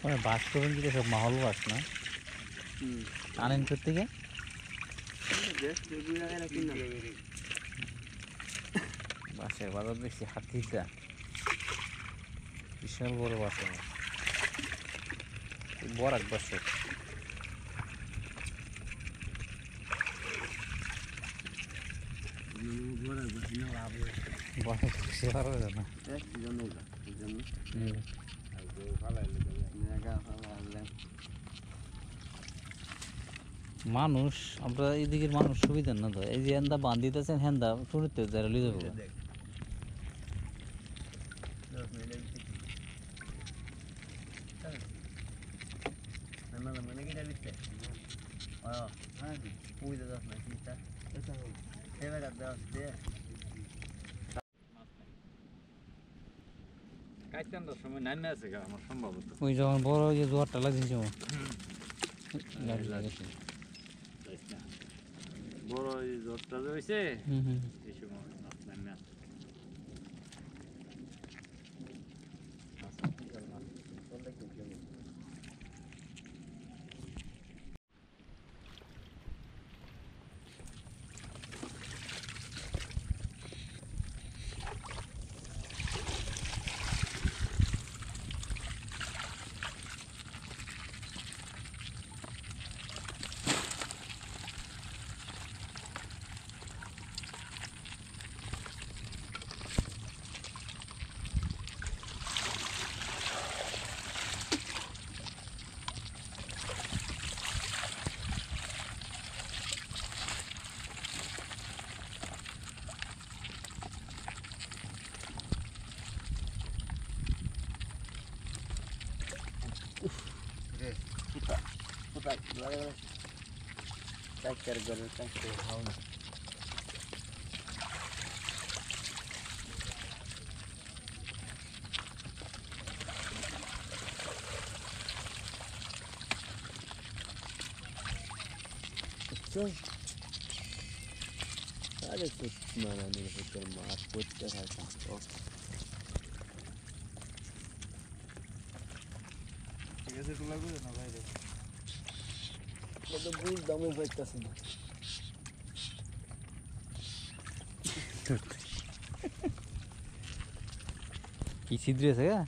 বাস করবেন কি সব মাহল বাস না আনেন থেকে বাসের বাজার দেখছি হাতিটা বিশাল বড় বাসের বরাক বাসের মানুষ আমরা এদিকের মানুষ সুবিধা না তো এই যে হেন্দা বান্ধিতেছেন হেন্দা শুনতে যারা লিয়ে যাবো ওই যখন বড় যে জোয়ারটা লাগছে বড় জ্বরটা হয়েছে এই সময় Ada tu mana ni betul mak put terhadap. ঠিক আছে তো লাগবে না ভাই রে Ada bul damu baitasin. কি ছিদ্র আছে গা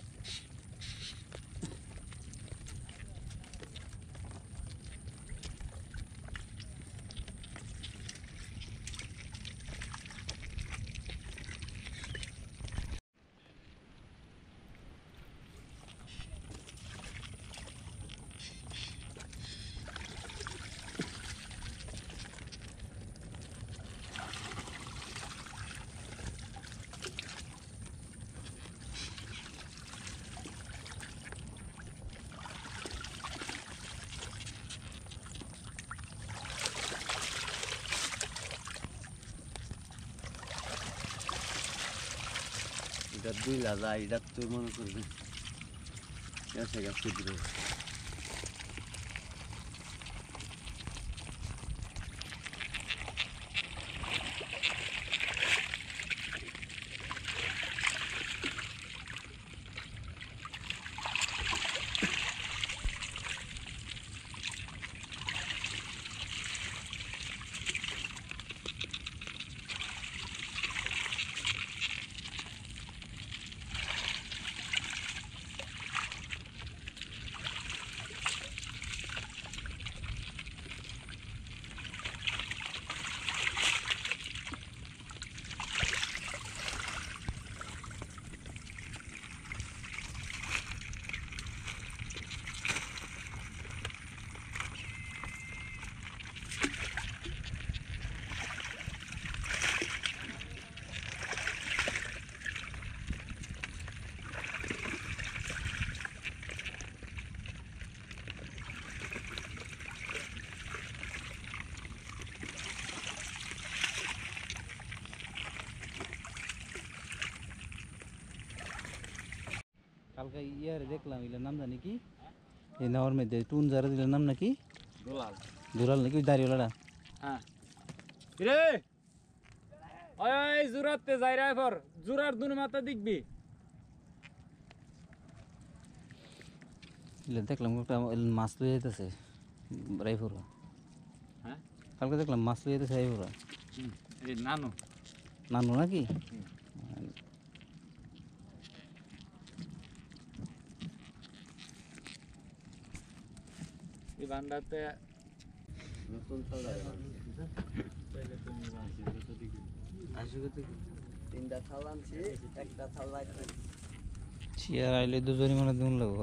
Ida dui laza ida tu mana kurbi. Ya saya kudro. কালকে ইয়ারে দেখলাম এটার নাম জানি কি এই নাওয়ার মধ্যে টুন যারা দিলের নাম নাকি দোলাল দুলাল নাকি ওই দাঁড়িয়েলাটা হ্যাঁ রে ওই ওই জুরাতে যাই রে ফর জুরার দুন মাথা দেখবি ইলে দেখলাম একটা মাছ লয়ে যেতেছে রাইফুরা। হ্যাঁ কালকে দেখলাম মাছ লয়ে যেতেছে রাইফুরা। এই নানু নানু নাকি? এই বান্দাতে নতুন থালা আসলে তো 3টা থালা আনছি, একটা থালা চেয়ার আইলে দুজনই মানে দিন লাগবে।